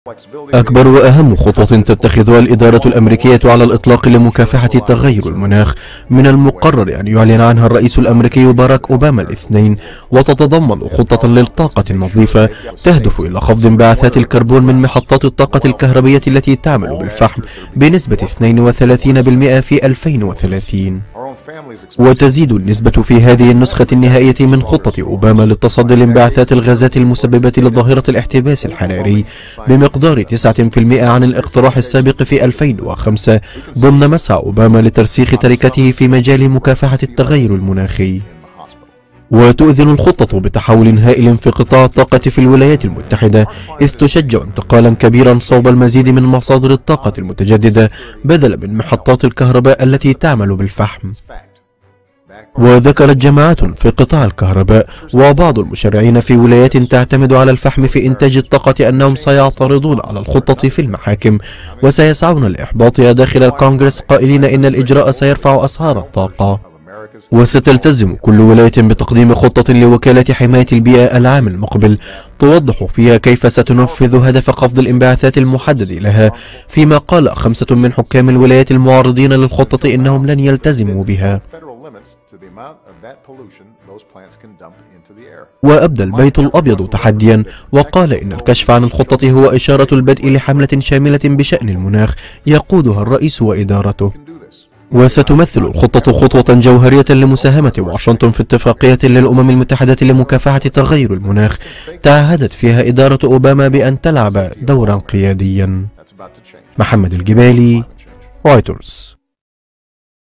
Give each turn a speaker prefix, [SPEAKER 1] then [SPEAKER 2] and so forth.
[SPEAKER 1] أكبر وأهم خطوة تتخذها الإدارة الأمريكية على الإطلاق لمكافحة تغير المناخ من المقرر أن يعلن عنها الرئيس الأمريكي باراك أوباما الاثنين، وتتضمن خطة للطاقة النظيفة تهدف إلى خفض انبعاثات الكربون من محطات الطاقة الكهربية التي تعمل بالفحم بنسبة 32% في 2030. وتزيد النسبة في هذه النسخة النهائية من خطة أوباما للتصدي لانبعاثات الغازات المسببة لظاهرة الاحتباس الحراري بمقدار 9% عن الاقتراح السابق في 2005 ضمن مسعى أوباما لترسيخ تركته في مجال مكافحة التغير المناخي. وتؤذن الخطة بتحول هائل في قطاع الطاقة في الولايات المتحدة، إذ تشجع انتقالا كبيرا صوب المزيد من مصادر الطاقة المتجددة بدلا من محطات الكهرباء التي تعمل بالفحم. وذكرت جماعات في قطاع الكهرباء وبعض المشرعين في ولايات تعتمد على الفحم في إنتاج الطاقة أنهم سيعترضون على الخطة في المحاكم وسيسعون لإحباطها داخل الكونغرس، قائلين إن الإجراء سيرفع أسعار الطاقة. وستلتزم كل ولاية بتقديم خطة لوكالة حماية البيئة العام المقبل توضح فيها كيف ستنفذ هدف خفض الانبعاثات المحدد لها، فيما قال 5 من حكام الولايات المعارضين للخطة إنهم لن يلتزموا بها. وأبدى البيت الأبيض تحديا وقال إن الكشف عن الخطة هو إشارة البدء لحملة شاملة بشأن المناخ يقودها الرئيس وإدارته. وستمثل الخطة خطوة جوهرية لمساهمة واشنطن في اتفاقية للأمم المتحدة لمكافحة تغير المناخ تعهدت فيها إدارة أوباما بأن تلعب دورا قياديا. محمد الجبالي، رويترز.